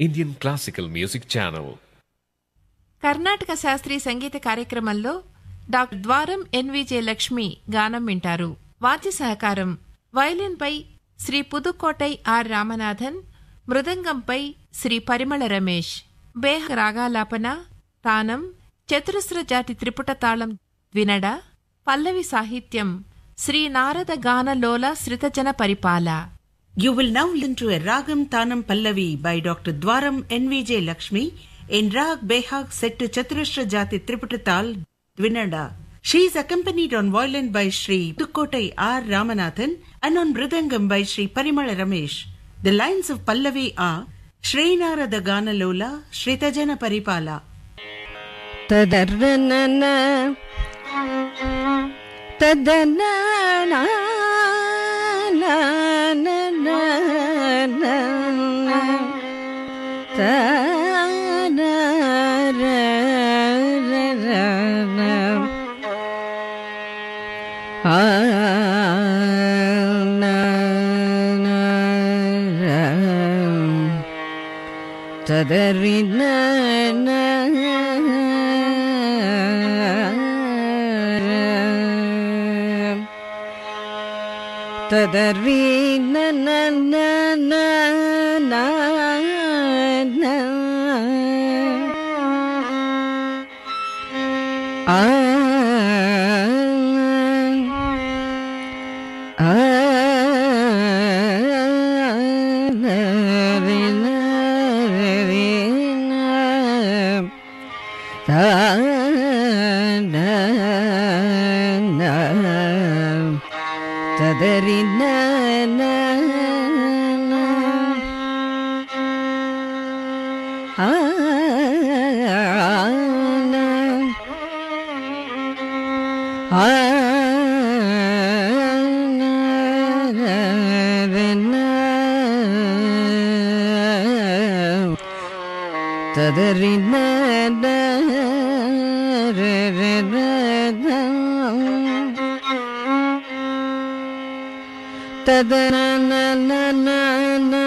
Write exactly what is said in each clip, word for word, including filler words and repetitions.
Indian classical music channel. Karnataka శాస్త్రీయ సంగీత కార్యక్రమంలో డాక్టర్ ద్వారం ఎన్విజే లక్ష్మి గానం వింటారు. వాద్య సహకారం వయలిన్పై శ్రీ పుదుకోటై ఆర్ రామనాథన్, మృదంగంపై శ్రీ పరిమళ రమేష్. బేహ రాగాలాపన, తానం, చతురస్ర జాతి త్రిపుట తాళం వినడ. పల్లవి సాహిత్యం శ్రీ నారద గానలోల శ్రితజన పరిపాల. You will now listen to a Ragam Tanam Pallavi by Doctor Dwaram N V J Lakshmi in Rag Behag set to Chaturashra Jati Triputatal Dvinada. She is accompanied on violin by Sri Pudukkottai R Ramanathan and on mridangam by Sri Parimala Ramesh. The lines of Pallavi are Sri Narada Ganalola Shritajana Paripala. Tadarnana Tadanana na na na na ta na ra ra ra na a na na ra ta da ri na na Tadari na na na na na na ah ah na re na re na ta na na Tadari na na na ah na ah na re na Tadari na na re re na Tadana na na na na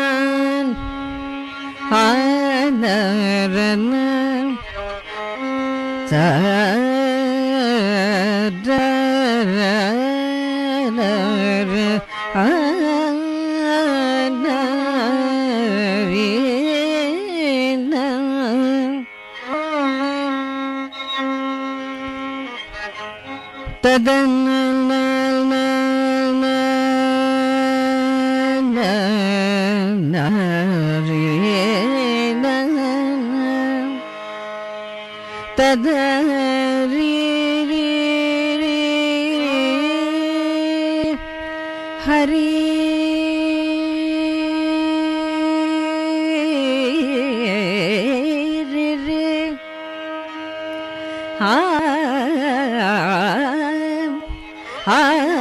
ha na ra na ta da ra na ra ha na re na Tadana na na na re na ta da re re re hari re re ha ha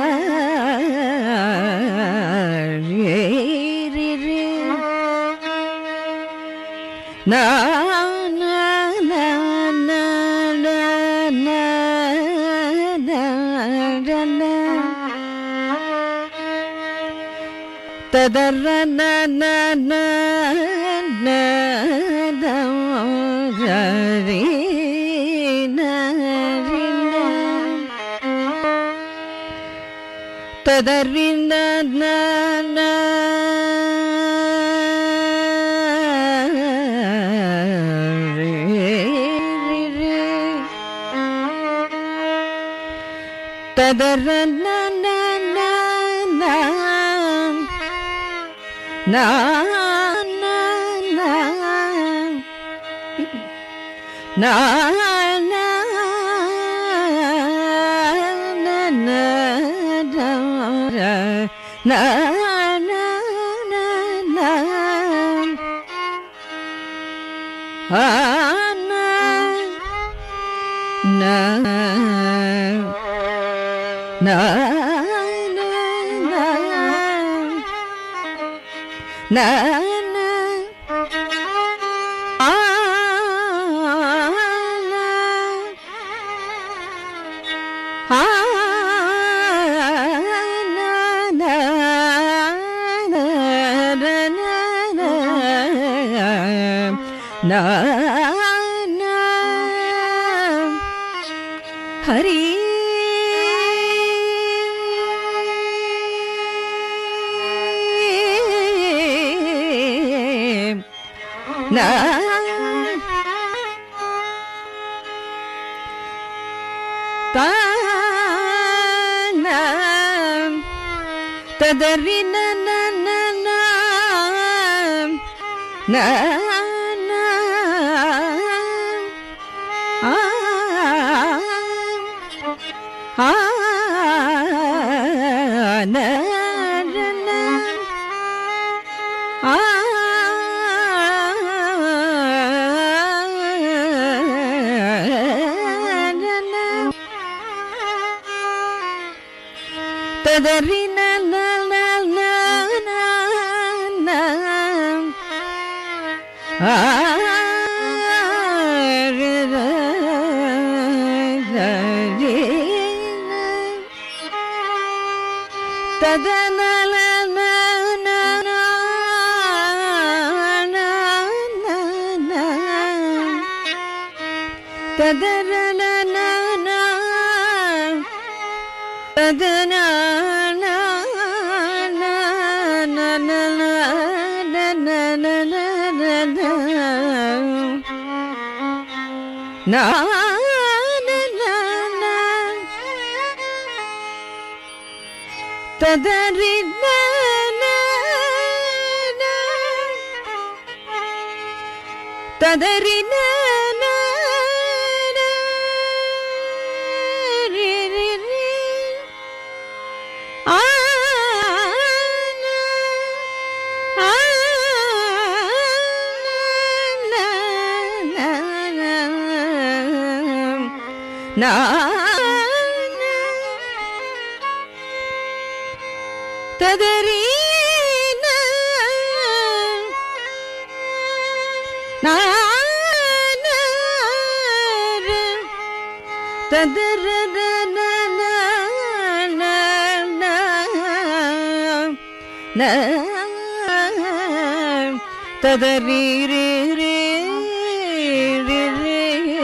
na na na na na na na na tadara na na na na na re na re na tadari na na na Tadara na na na na na na na na na na na na na na ah na na na na na na na ah na ah na na na na na na na hari na ta na tadari na na na na na na ah ah na na ah tadari na na na na na ah re re re tadana na na na na na na tadara na na na tadana na na na na na na na na na na na tadari na na na tadari na na na re re re ah na ah na na na na tadari na na na tadara na na na na na tadari re re re re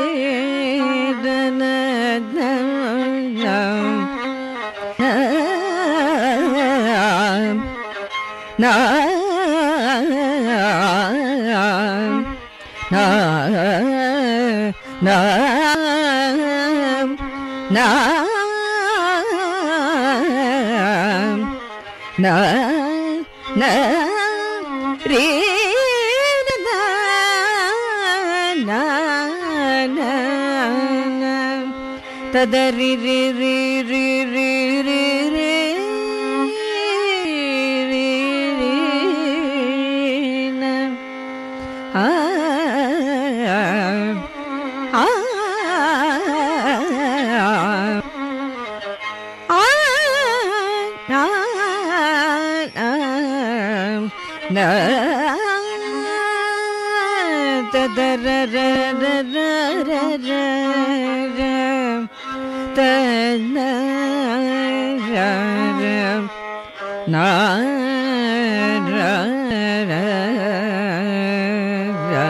na na na na na na na na na re na na na na tadari re re re re re re re re na ah ah na tadara ra ra ra ra ra ra ta na ra ra na ra ra ra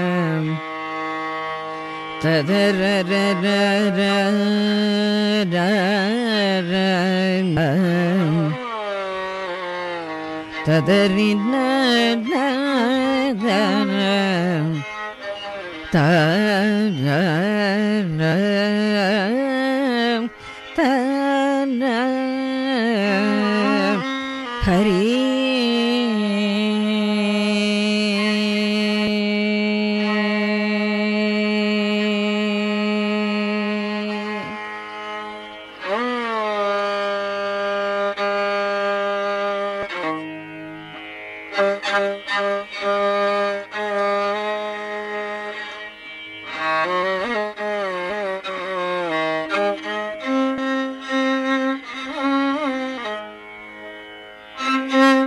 tadara ra ra ra ra ra na tadari na na na ta na na ta na hari Thank you.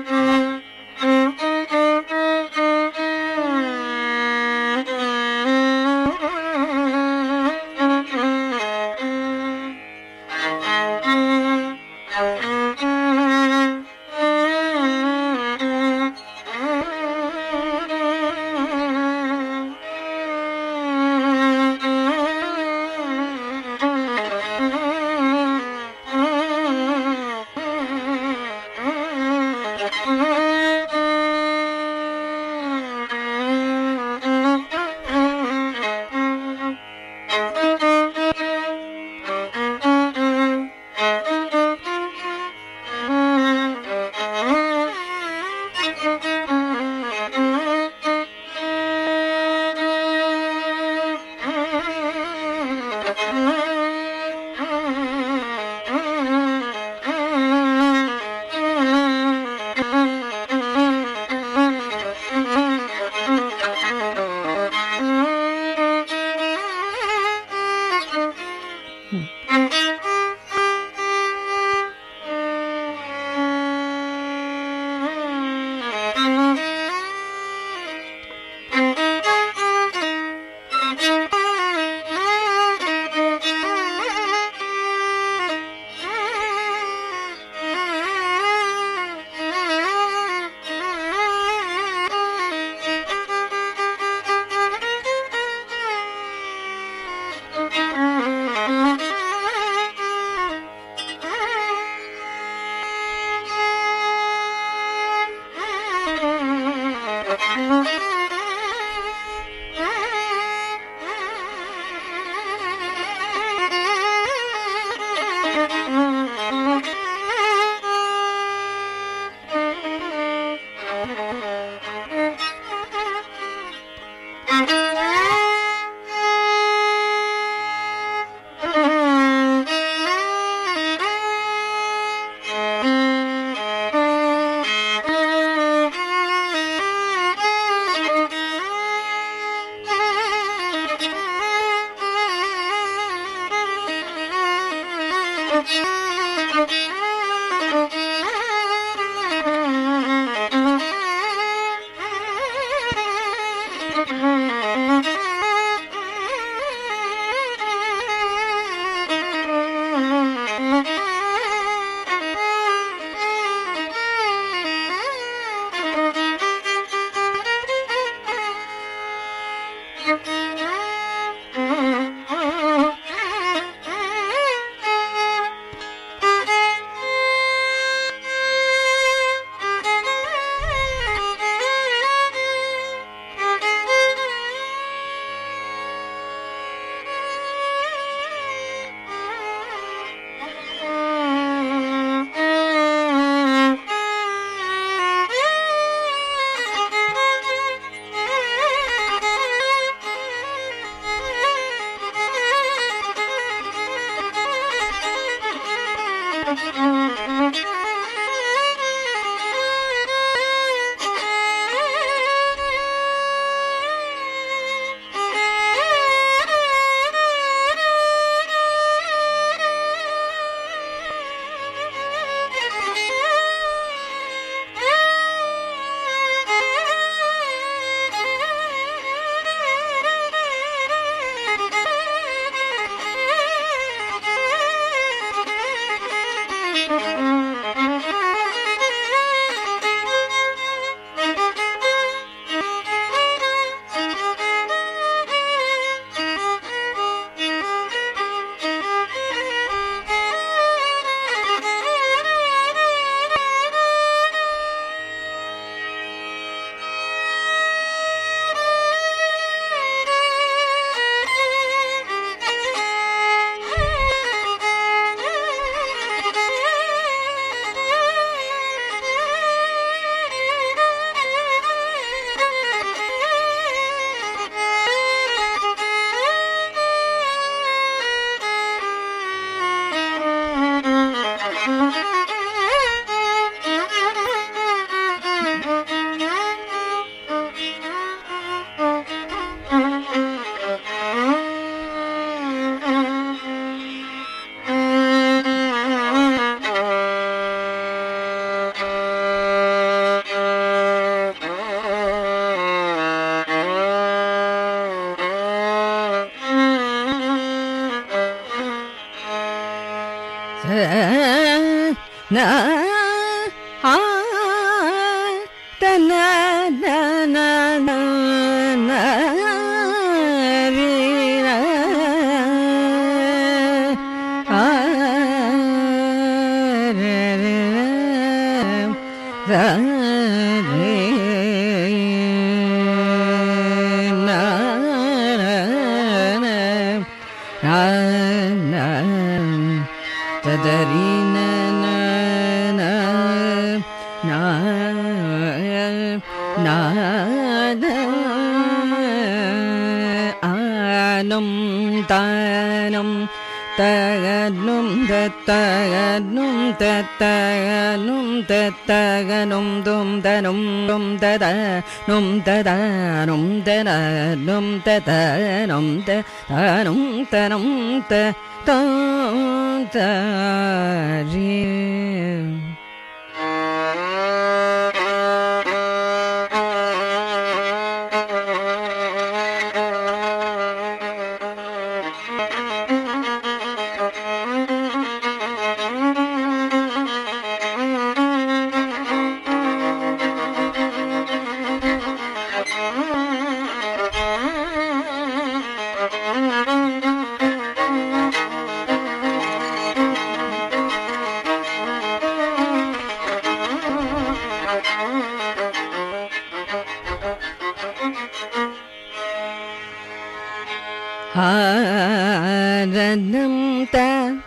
ஆனனம் த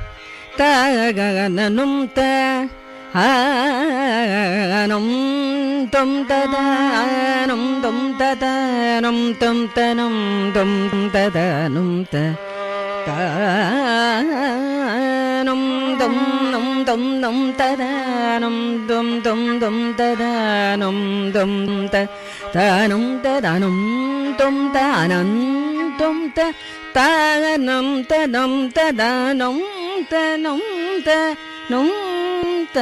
தகனனும் த ஆனம் தொம் ததானம் தொம் ததானம் தொம் தனம் தொம் ததானும் த தானம் தொம் நம் தொம் நம் ததானம் தொம் தொம் தொம் ததானம் தொம் த தானம் ததானம் தொம் தானம் தொம் த தானம் தனம் ததானம் தனம் த நம் த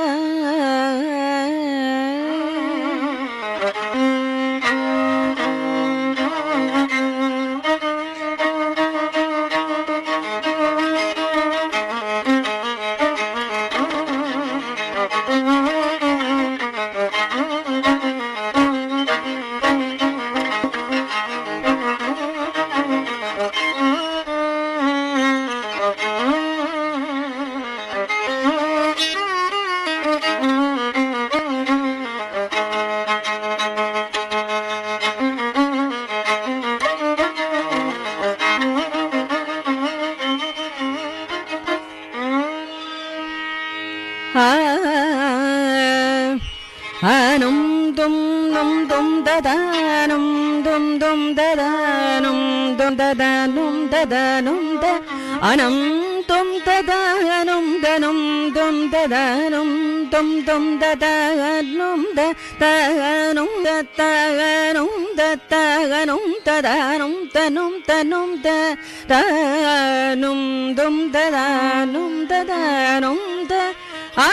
ஆனம் தும் நம் தும் ததானம் தும் தும் ததானம் தும் ததானும் ததானும் த அனம் தும் ததானும் தனும் தும் ததானும் தும் தும் ததானும் த தனும் ததானும் ததானும் ததானும் தனும் தனும் த தனும் தும் ததானும் ததானும் த ஆ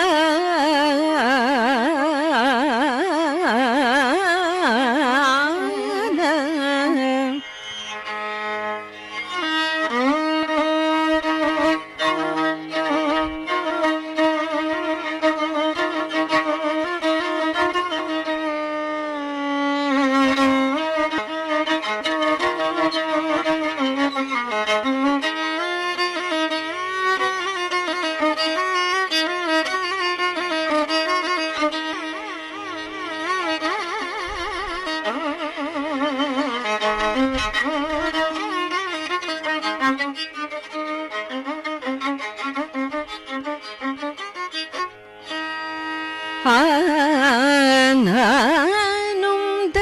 ஆனும் த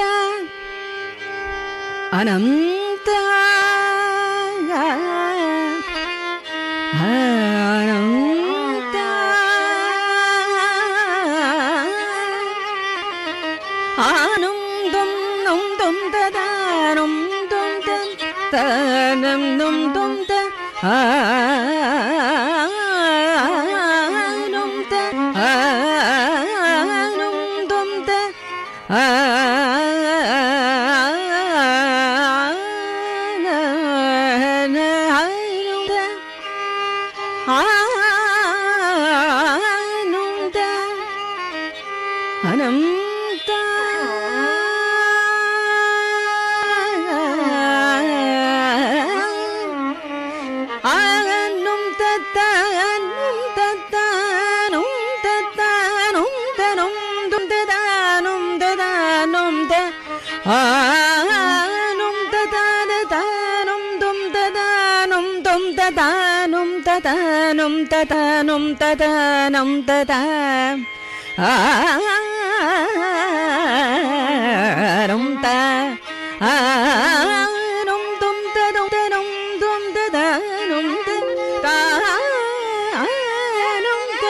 அனந்த அனந்த ஆனும் தும் நும் தும் ததானும் தும் தம் தனம் நும் தும் த ஆனும் த ஆனும் தும் த ஆனும் த ஆனும் த அனம் த ஆனும் தத்தானும் தத்தானும் தத்தானும் தனும் தும் ததானும் ததானும் த ஆனும் ததானும் தும் ததானும் தும் ததானும் ததானும் ததானும் ததானும் ததா ஆனும் த ஆனும் தும் ததும் தனும் தும் ததானும் தானும் த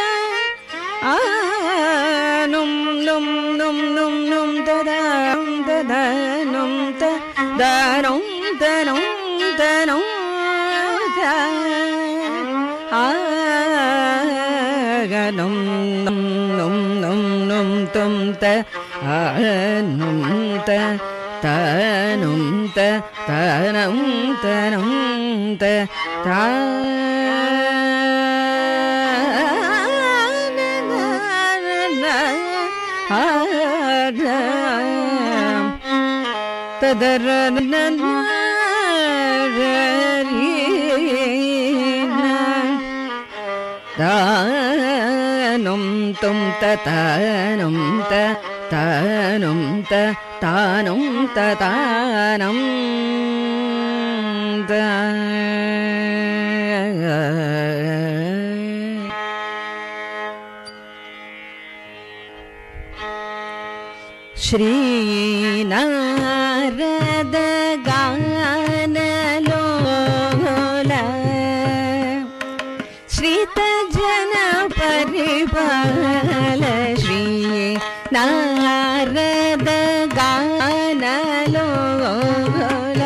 ஆனும் நும் நும் நும் நும் ததானும் ததானும் த தானும் தனும் தனும் த ஆகனும் நும் நும் நும் நும் தும் த ஆனும் த தனும் த தனம் தனம் த தா ததர தானும் தும் தனும் த தனும் த தானும் ததானம் ಶ್ರೀನಾರದ ಗಾನಲೋಲ ಶ್ರೀತ ಜನ ಪರಿಪಾಲ ಶ್ರೀ ನಾರದ ಗಾನಲೋಲ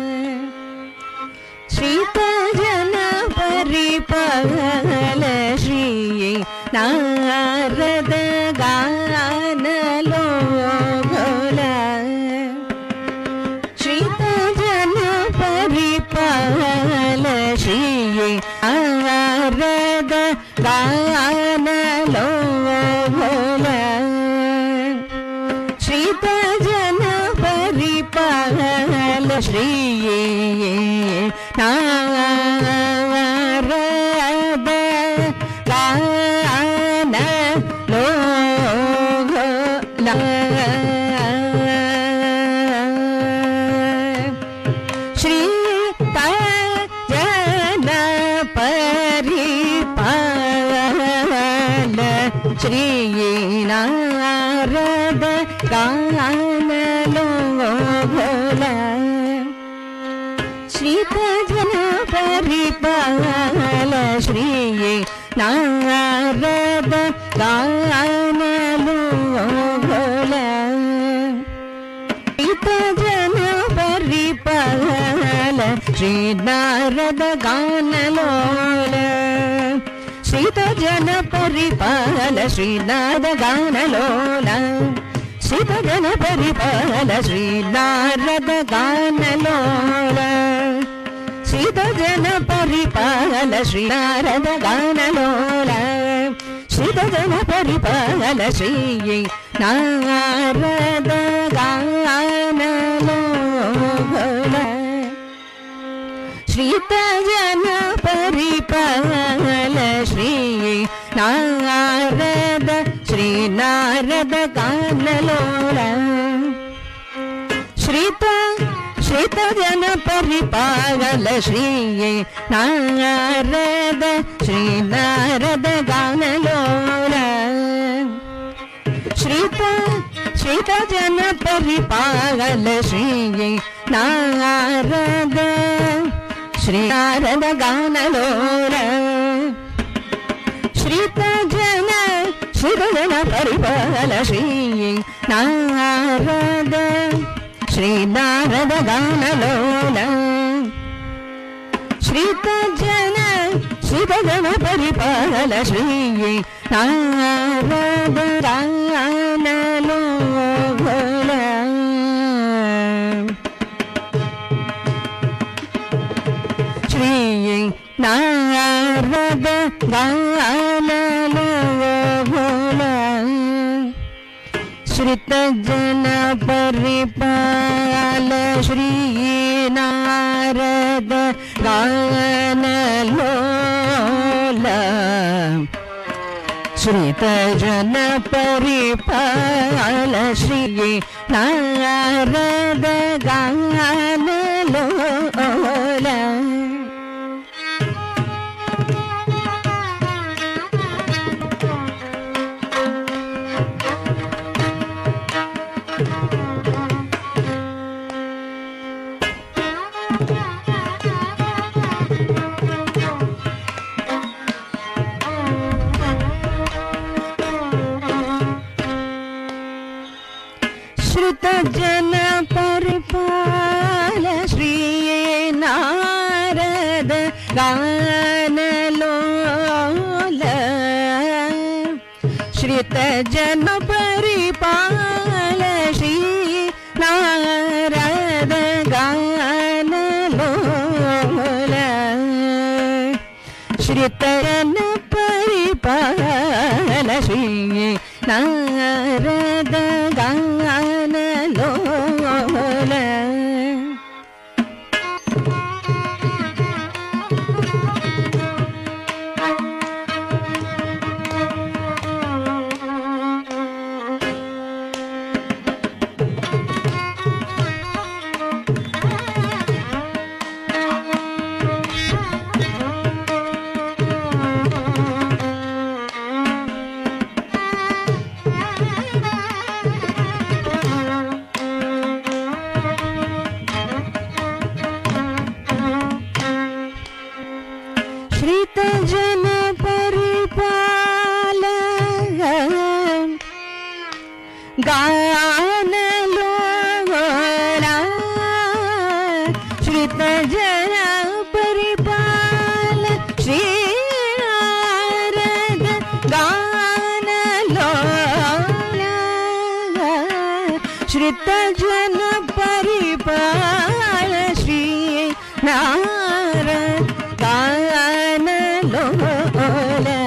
ಶ್ರೀತ ಜನ ಪರಿಪಾಲ ಶ್ರೀ ನಾರದ ಗಾನಲೋಲ ಶ್ರೀತ ಜನ ಪರಿಪಾಲ ಶ್ರೀ ನಾರದ ಗಾನಲೋಲ ಶ್ರೀತ ಜನ ಪರಿಪಾಲ ಶ್ರೀ ನಾರದ ಗಾನಲೋಲ ಶ್ರೀತ ಜನ ಪರಿಪಾಲ ಶ್ರೀ ನಾರದ ಗಾನಲೋಲ ಶ್ರೀತ ಜನ ಪರಿಪಾಲ ಶ್ರೀ ನಾರದ ಗಾನಲೋಲ ಶ್ರೀತ ಜನ ಪರಿಪಾಲ ಶ್ರೀ ನಾರದ ಗಾನಲೋಲ ಶ್ರೀತ ಜನ ಪರಿಪಾಲ ಶ್ರೀ ನಾರದ ಗಾನಲೋಲ ಶ್ರೀತ ಜನ ಪರಿಪಾಲ ಶ್ರೀ ನಾರದ ಗಾನಲೋಲ ಶ್ರೀತ ಜನ ಪರಿಪಾಲ ಶ್ರೀ ನಾರದ ಗಾನಲೋಲ ಶ್ರೀತ ಜನ ಪರಿಪಾಲ ಶ್ರೀ ನಾರದ ಗಾನಲೋಲ ಶ್ರೀತ ಜನ ಪರಿಪಾಲ ಶ್ರೀ ನಾರದ ಶ್ರೀ ನಾರದ ಗಾನಲೋಲ ಶ್ರೀತ ಶ್ರೀತ ಜನ ಪರಿಪಾಲ ಶ್ರೀ ನಾರದ ಶ್ರೀ ನಾರದ ಗಾನಲೋಲ ಶ್ರೀತ ಶ್ರೀತ ಜನ ಪರಿಪಾಲ ಶ್ರೀ ನಾರದ ಶ್ರೀ ನಾರದ ಗಾನಲೋಲ ಶ್ರೀತ ಜನ ಶ್ರೀತ ಜನ ಪರಿಪಾಲ ಶ್ರೀ ನಾರದ ಶ್ರೀ ನಾರದ ಗಾನಲೋಲ ಶ್ರೀತ ಜನ ಶ್ರೀತ ಜನ ಪರಿಪಾಲ ಶ್ರೀ ನಾರದ ಗಾನಲೋಲ ಶ್ರೀ ನಾರದ ಗಾನಲೋಲ ಶ್ರೀತ ಜನ ಪರಿಪಾಲ ಶ್ರೀ ನಾರದ ಗಾನಲೋಲ ಶ್ರೀತ ಜನ ಪರಿಪಾಲ ಶ್ರೀ ನಾರದ ಗಾನಲೋಲ ಶ್ರೀತ ಜನ ಪರಿಪಾಲ ಶ್ರೀ ನಾರದ ಗಾನಲೋಲ ಶ್ರೀತ ಜನ ಪರಿಪಾಲ ಶ್ರೀ ನಾರದ ಗಾನಲೋಲ ಶ್ರೀತ ಜನ ಪರಿಪಾಲ ಶ್ರೀ ನಾರದ ಗಾನಲೋಲ गानलोला श्रित जन परिपाल श्री नारद गानलोला श्रित जन परिपाल श्री नारद गानलोला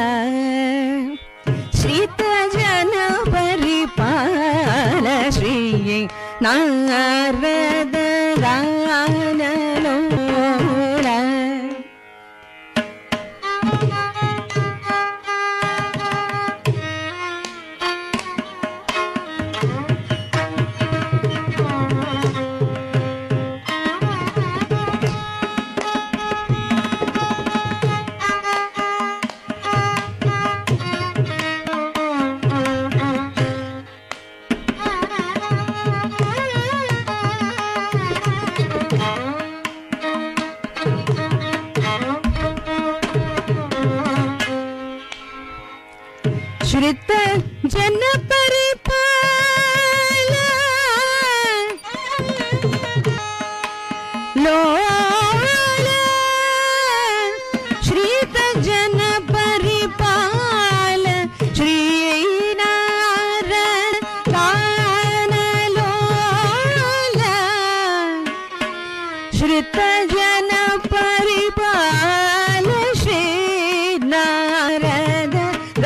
श्रित जन परिपाल श्री नारद गानलोला श्रित जन परिपाल लोला श्रित जन परिपाल श्री नारद गानलोला श्रित जन परिपाल श्री नारद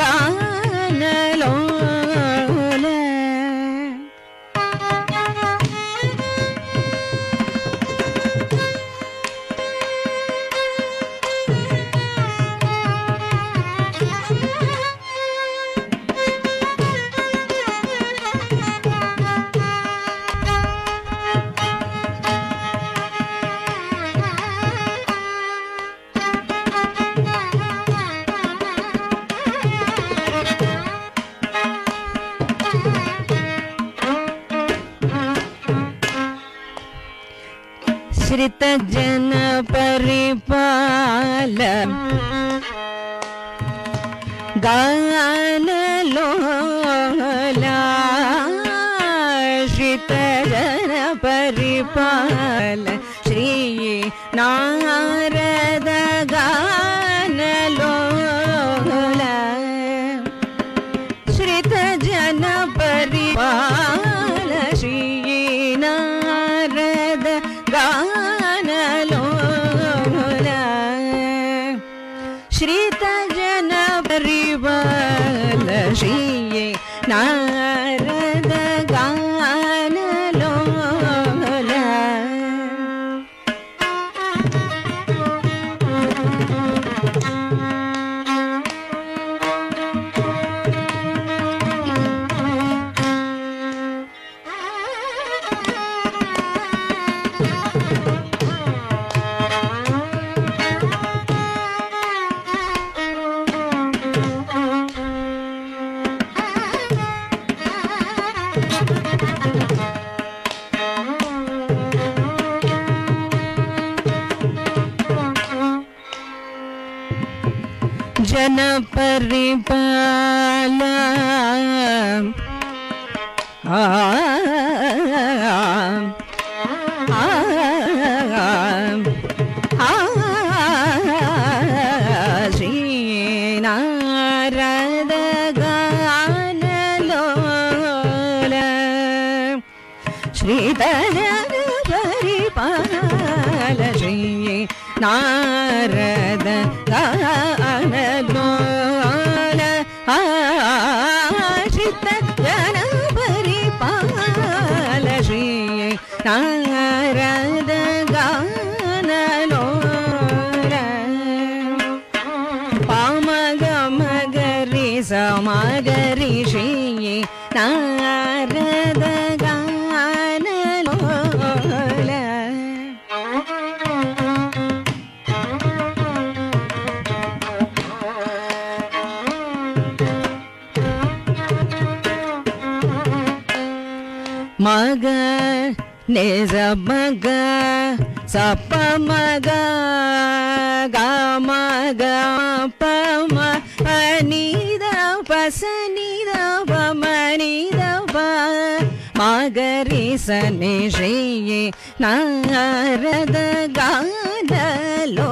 श्रित जन परिपाल गानलोला श्रित जन परिपाल श्री नारद गानलोला श्रित जन परिपाल श्री नारद गानलोला श्रित जन परिपाल श्री नारद गानलोला जन परिपाल आ आ आ श्री नारद गानलोला श्री जन परिपाल श्री नारद गानलोला श्रित जन परिपाल श्री नारद गानलोला पामगमगरि समगरि श्री नारद गानलोला मग निज मग सप मग ग मग प म नि द प स नि द प म नि द प ಮಗರಿ ಸನಿ ಶ್ರೀಯೇ ನಾರದ ಗಾನಲೋ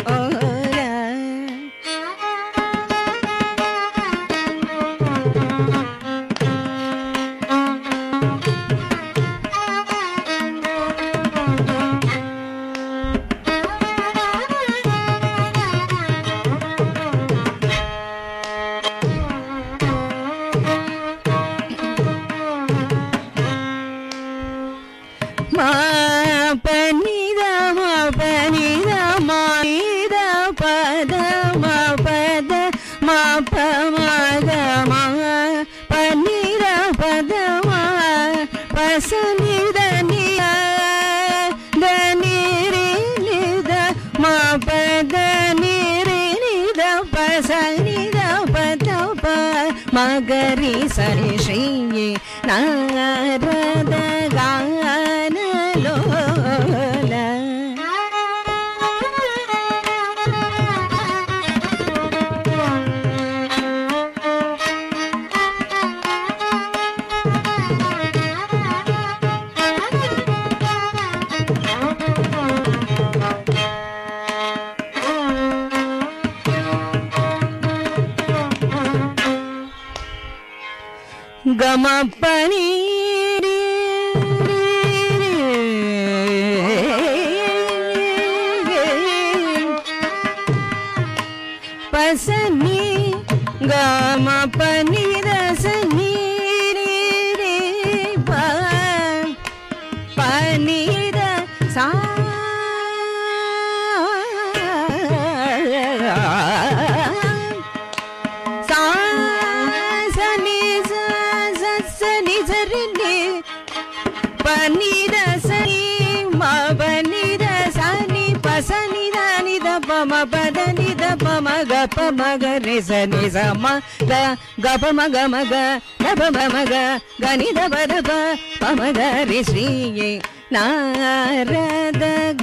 ಮಗರಿ ಸರಿ ಶ್ರೀಯೇ ನಾರದ ಗಾನಲೋಲ ಗಮ ಪನಿ ಪಸನಿ ಗಮ ಪನಿ ರಸನಿ ಪನೀರ ಸಾ ಪದ ನಿದ ಪಮ ಗ ಪಮ ಗ ರಿ ಸ ನಿ ಸ ಮ ಗ ಗ ಪಮ ಗ ಮ ಗ ಗ ಪಮ ಮ ಗ ಗ ನಿ ದ ಪದ ಪ ಪಮ ಗ ರಿ ಶ್ರೀಯೇ ನಾರದ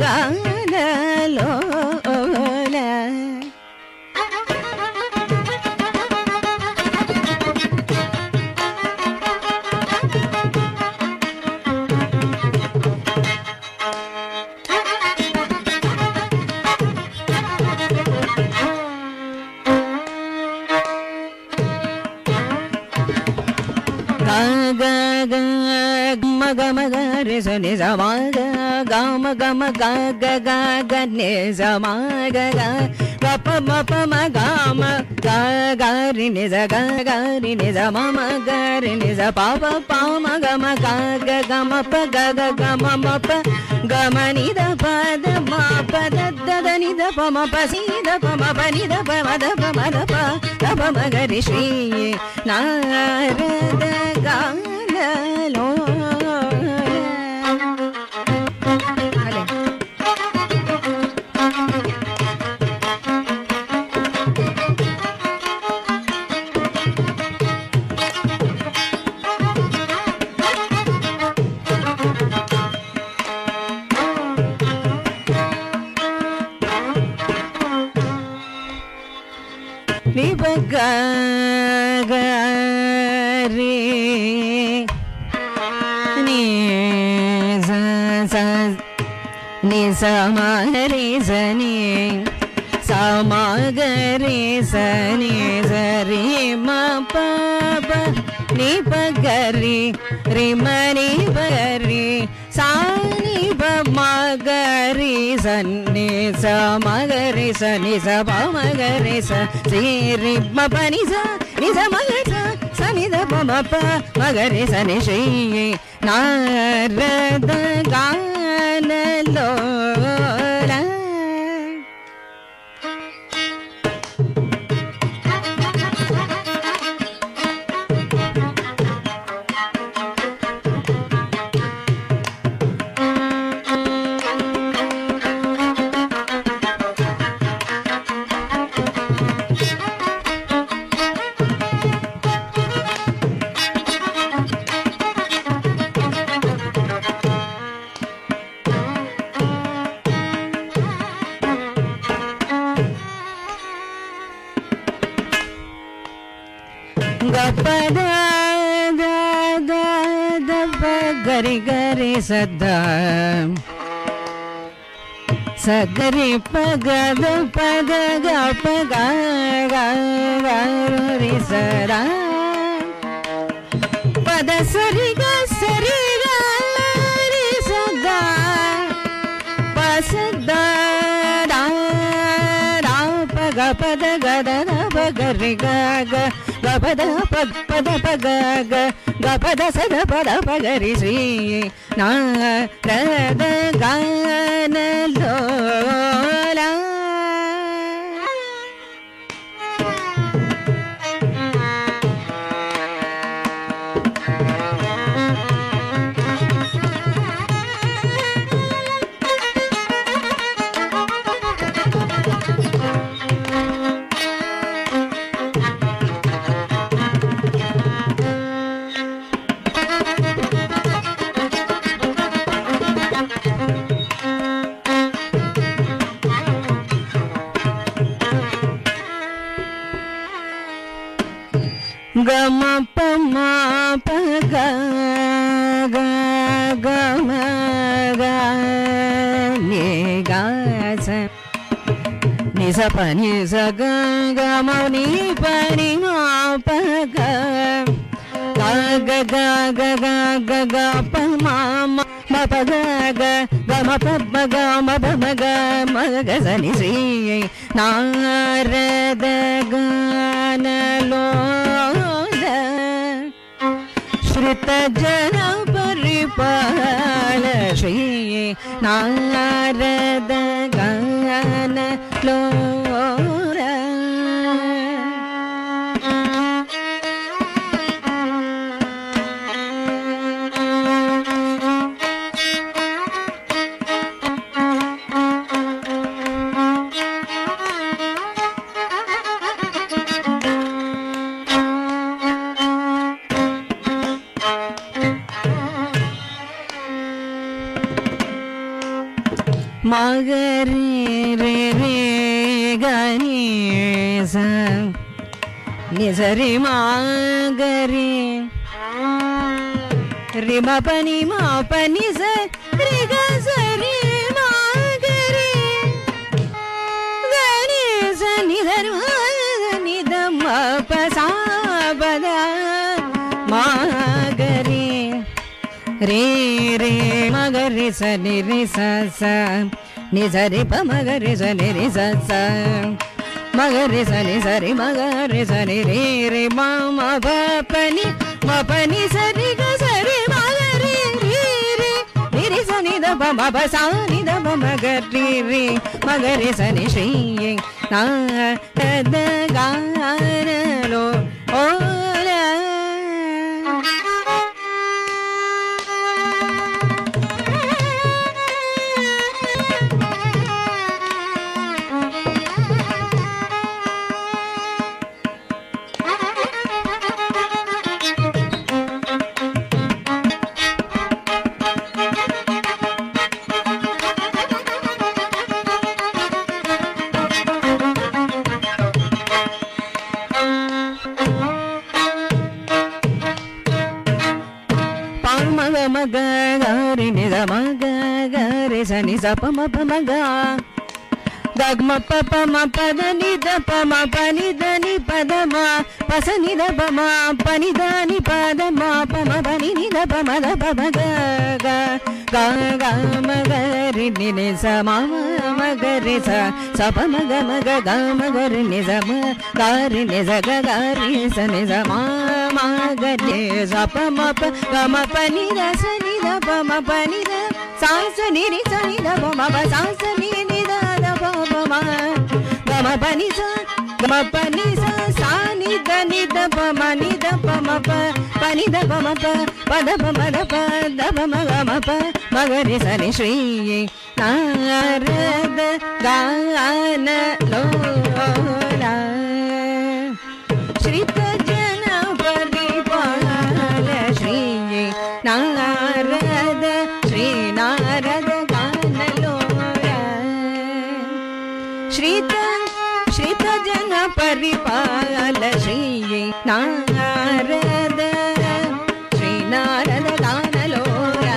ಗಾನಲೋಲ ಗ ಮ ಗ ರಿ ಸ ನಿ ಸ ಮ ಗ ಗ ಮ ಗ ಮ ಗ ಗ ಗ ಗ ನಿ ಸ ಮ ಗ ಗ ಗ ಪ ಮ ಪ ಮ ಗ ಮ ಗ ಗ ರಿ ನಿ ಸ ಗ ಗ ರಿ ನಿ ಸ ಮ ಮ ಗ ರಿ ನಿ ಸ ಪ ಪ ಪ ಮ ಗ ಮ ಗ ಗ ಗ ಮ ಪ ಗ ಗ ಗ ಮ ಮ ಪ ಗ ಮ ನಿ ದ ಪ ದ ಮ ಪ ದ ದ ದ ನಿ ದ ಪ ಮ ಪ ಸಿ ದ ಪ ಮ ಪ ನಿ ದ ಪ ಮ ದ ಪ ಮ ದ ಪ ದ ಪ ಮ ಗ ರಿ ಶ್ರೀಯೇ ನಾರದ ಗಾನಲೋ ನಿ ಬ ಗ ಗ ರಿ ನಿ ಸ ಸ ನಿ ಸ ಮ ರಿ ಸ ನಿ ಸ ಮ ಗ ರಿ ಸ ನಿ ಸ ರಿ ಮ ಪ ಪ ನಿ ಪ ಗ ರಿ ರಿ ಮ ನಿ ಪ ರಿ ಸಾ ನಿ ಪ ಮ ಗ ರಿ ಸ ನಿ ಸ ಮ ಗ ರಿ ಸ ನಿ ಸ ಪ ಮ ಗ ರಿ ಸ ಸಿ ರಿ ಮ ಪ ನಿ ಸ ನಿ ಸ ಮ ಗ ಸ ಸ ನಿ ದ ಪ ಮ ಪ ಮ ಗ ರಿ ಸ ನಿ ಶ್ರೀಯೇ ನಾರದ ಗಾನಲೋಲ ಗ ಪ ದ ದ ದ ದ ಪ ಪರಿ ಗರಿ ಸದ್ದ ಸಗರಿ ಪಗದ ಪದ ಗ ಪಗ ರಿ ಸರ ಪದ ಸರಿ ಗ ಸರಿ ಗ ರಿ ಸದ ಪಸದ ಪಗ ಪದ ಗದ ಪಗರಿ ಗ ಗ ಪದ ಪದ ಪದ ಪಗ ಗ ಗ ಪದ ಸದ ಪದ ಪಗರಿ ಶ್ರೀ ನಾರದ ಗಾನ ಲೋಲ ಗಮ ಪಮ ಪಗ ಗ ಗಮ ಗ ನಿ ಗ ಸ ನಿ ಸ ಪ ನಿ ಸ ಗ ಗ ಮ ನಿ ಪ ನಿ ಮ ಪ ಗ ಗ ಗ ಗ ಗ ಗ ಗ ಗ ಪ ಮ ಮ ಮ ಪ ಗ ಗ ಗ ಮ ಪ ಮ ಗ ಮ ಪ ಮ ಗ ಮ ಗ ಸ ನಿ ಶ್ರೀ ನಾರದ ಗಾನ ಲೋ ಶ್ರುತ ಜನ ಪರಿಪಾಲ ಶ್ರೀ ನಾರದ ಗಾನ ಲೋರ ಮಗರಿ ರೇ ರೇ ಗನಿ ಸ ನಿ ಸರಿ ಮಗರಿ ರಿ ಮ ಪ ನಿ ಮ ಪ ನಿ ಸ ರಿ ಗ ಸರಿ ಮಗರಿ ಗನಿ ಸ ನಿ ಧರ್ ನಿ ದ ಮ ಪ ಸಾ ಬದ ಮಗರಿ ರೇ ರೇ ಮಗರಿ ಸ ನಿ ರಿ ಸ ಸ ನಿ ಸರಿ ಪ ಮಗರಿ ಸ ನಿ ರಿ ಸ ಸ ಮಗರಿ ಸ ನಿ ಸರಿ ಮಗರಿ ಸ ನಿ ರೇ ರೇ ಮ ಮ ಪ ಪ ನಿ ಮ ಪ ನಿ ಸರಿ ಗ ಸರಿ ಮಗರಿ ರೀ ರೀ ನಿ ರಿ ಸ ನಿ ದ ಪ ಮ ಪ ಸ ನಿ ದ ಪ ಮಗರಿ ರೀ ಮಗರಿ ಸ ನಿ ಶ್ರೀ ನಾರದ ಗಾನ ಲೋ ಓಲ ಮಗ ಗಾರಿ ನಿ ದ ಮಗ ಗಾರಿ ಸ ನಿ ಸ ಪ ಮ ಪ ಮ ಗ ಗ ಮ ಪ ಪ ಮ ಪ ದ ನಿ ದ ಪ ಮ ಪ ನಿ ದ ನಿ ಪ ದ ಮ ಪ ಸ ನಿ ದ ಪ ಮ ಪ ನಿ ದ ನಿ ಪ ದ ಮ ಪ ಮ ಪ ನಿ ನಿ ದ ಪ ಮ ದ ಪ ಮ ಗ ಗ ಗ ಗ ಮ ಗ ರಿ ನಿ ನಿ ಸ ಮ ಮ ಗ ರಿ ಸ ಸ ಪ ಮ ಗ ಮ ಗ ಗ ಮ ಗ ರಿ ನಿ ಸ ಮ ಗ ರಿ ನಿ ಸ ಗ ಗ ರಿ ಸ ನಿ ಸ ಮ ಮ ಗ ರಿ ಸ ಪ ಮ ಪ ಗ ಮ ಪ ನಿ ದ ಸ ನಿ ದ ಪ ಮ ಪ ನಿ ದ ಸ ಸ ನಿ ರಿ ಸ ನಿ ದ ಪ ಮ ಪ ಸ ಸ ನಿ ನಿ ದ ದ ಪ ಮ ಮ ಗ ಮ ಪ ನಿ ಸ ಗ ಮ ಪ ನಿ ಸ ಸ ನಿ ದ ನಿ ದ ಪ ಮ ನಿ ದ ಪ ಮ ಪ ಪ ನಿ ದ ಪ ಮ ಪ ಪ ದ ಪ ಮ ದ ಪ ದ ಪ ಮ ಗ ಮ ಪ ಮ ಗ ರಿ ಸ ನಿ ಶ್ರೀ ನಾರದ ಗಾನ ಲೋಲ ಶ್ರೀತ ಜನ ಪರಿಪಾಲ ಶ್ರೀ ನಾರದ ಶ್ರೀ ನಾರದ ಗಾನ ಲೋಲ ಶ್ರೀತ ಶ್ರೀತ ಜನ ಪರಿಪಾಲ ಶ್ರೀ ನಾರದ ಶ್ರೀ ನಾರದ ಗಾನ ಲೋಲ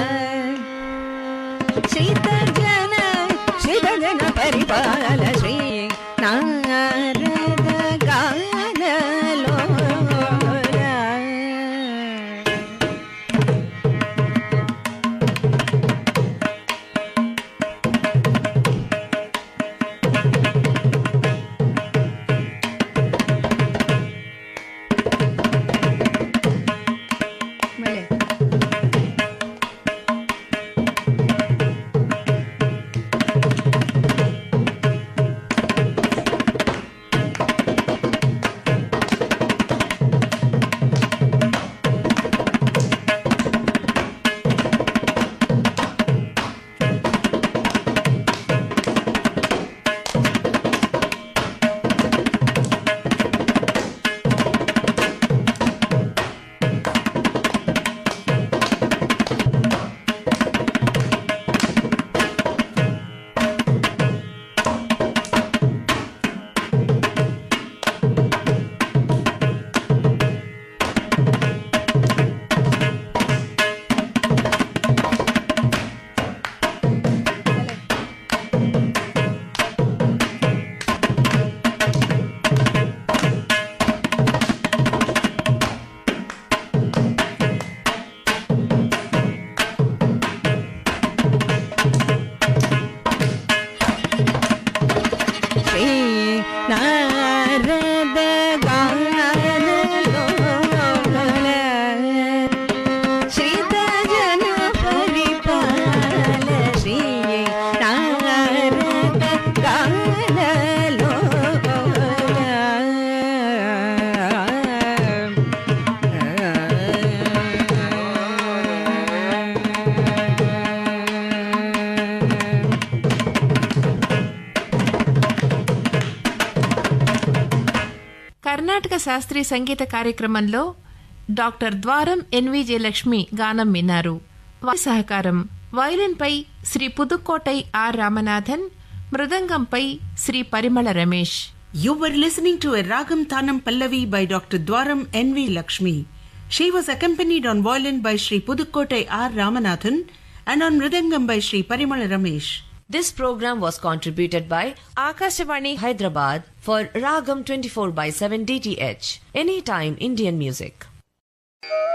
శాస్త్రీయ సంగీత కార్యక్రమంలో డాక్టర్ ద్వారం ఎన్విజే లక్ష్మి గానం విన్నారు. వారి సహకారం వయలిన్పై శ్రీ పుదుక్కోటై ఆర్ రామనాథన్, మృదంగంపై Shri Parimala Ramesh. You were listening to a Ragam Tanam Pallavi by Doctor Dwaram N V Lakshmi. She was accompanied on violin by Sri Pudukkottai R Ramanathan and on mridangam by Sri Parimala Ramesh. This program was contributed by Akashvani Hyderabad for Ragam twenty-four by seven D T H, Anytime Indian Music.